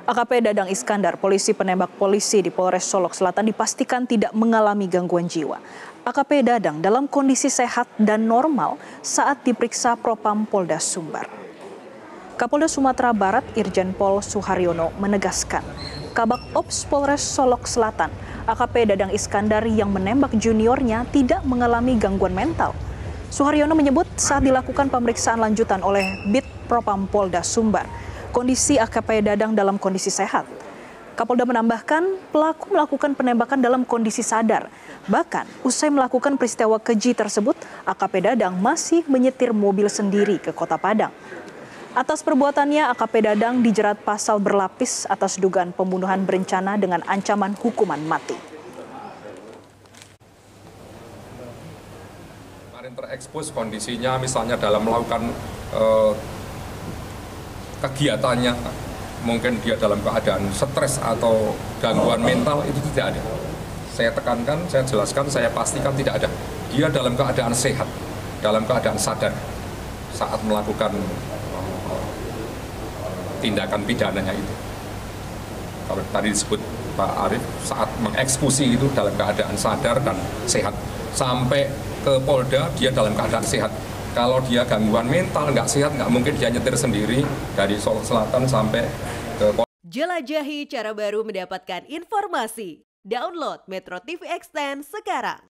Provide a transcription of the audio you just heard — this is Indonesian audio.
AKP Dadang Iskandar, polisi penembak polisi di Polres Solok Selatan dipastikan tidak mengalami gangguan jiwa. AKP Dadang dalam kondisi sehat dan normal saat diperiksa Propam Polda Sumbar. Kapolda Sumatera Barat Irjen Pol Suharyono menegaskan, Kabak Ops Polres Solok Selatan, AKP Dadang Iskandar yang menembak juniornya tidak mengalami gangguan mental. Suharyono menyebut saat dilakukan pemeriksaan lanjutan oleh Bid Propam Polda Sumbar, kondisi AKP Dadang dalam kondisi sehat. Kapolda menambahkan pelaku melakukan penembakan dalam kondisi sadar. Bahkan usai melakukan peristiwa keji tersebut, AKP Dadang masih menyetir mobil sendiri ke Kota Padang. Atas perbuatannya, AKP Dadang dijerat pasal berlapis atas dugaan pembunuhan berencana dengan ancaman hukuman mati. Kemarin terekspos kondisinya misalnya dalam melakukan kegiatannya, mungkin dia dalam keadaan stres atau gangguan mental, itu tidak ada. Saya tekankan, saya jelaskan, saya pastikan tidak ada. Dia dalam keadaan sehat, dalam keadaan sadar saat melakukan tindakan pidananya itu. Kalau tadi disebut Pak Arief, saat mengeksekusi itu dalam keadaan sadar dan sehat. Sampai ke Polda, dia dalam keadaan sehat. Kalau dia gangguan mental, nggak sehat, nggak mungkin dia nyetir sendiri dari Solok Selatan sampai ke Polda. Jelajahi cara baru mendapatkan informasi. Download Metro TV Extend sekarang.